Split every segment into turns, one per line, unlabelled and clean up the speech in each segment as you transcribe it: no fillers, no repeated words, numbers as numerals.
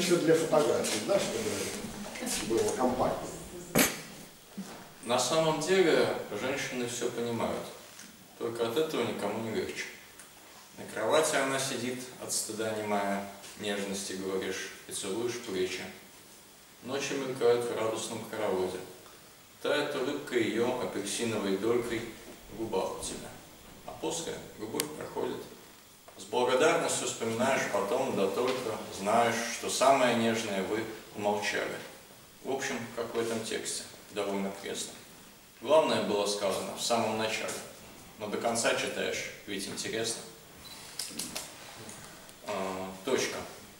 еще для фотографий, да, чтобы было компактно.
На самом деле женщины все понимают, только от этого никому не легче. На кровати она сидит, от стыда немая, нежности говоришь и целуешь плечи. Ночи мелькают в радостном хороводе. Тает улыбка ее апельсиновой долькой в губах у тебя. А после любовь проходит. С благодарностью вспоминаешь потом, да только знаешь, что самое нежное вы умолчали. В общем, как в этом тексте, довольно пресно. Главное было сказано в самом начале, но до конца читаешь, ведь интересно. Точка.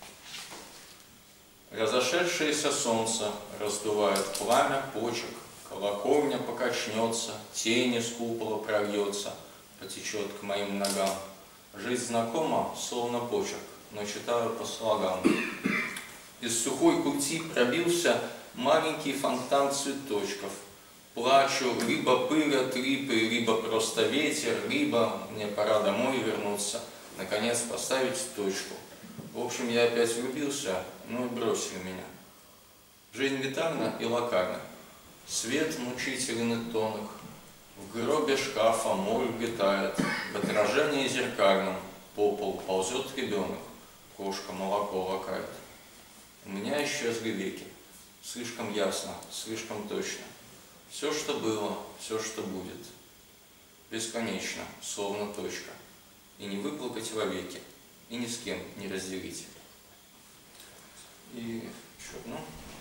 Разошедшееся солнце раздувает пламя почек, колокольня покачнется, тень из купола прольется, потечет к моим ногам. Жизнь знакома, словно почерк, но читаю по слогам. Из сухой культи пробился маленький фонтан цветочков. Плачу, либо пылят липы, либо просто ветер, либо мне пора домой вернуться, наконец поставить точку. В общем, я опять влюбился, но и бросили меня. Жизнь витальна и локальна. Свет мучителен и тонок. В гробе шкафа моль летает. В отражении зеркальном по полу ползет ребенок. Кошка молоко лакает. У меня исчезли веки. Слишком ясно, слишком точно. Все, что было, все, что будет. Бесконечно, словно точка. И не выплакать вовеки. И ни с кем не разделить. И еще одно.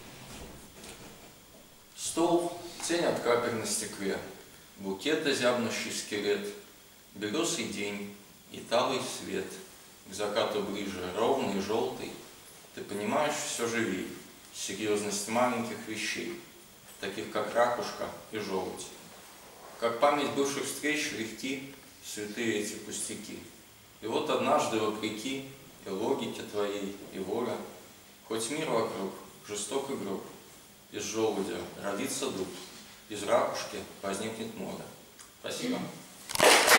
Стол, тень от капель на стекле, букет да зябнущий скелет, белесый день и талый свет, к закату ближе, ровный, желтый. Ты понимаешь все живей, серьезность маленьких вещей, таких как ракушка и желудь. Как память бывших встреч легки, святые эти пустяки. И вот однажды, вопреки и логике твоей, и воля, хоть мир вокруг жесток и груб, из желудя родится дуб, из ракушки возникнет море. Спасибо.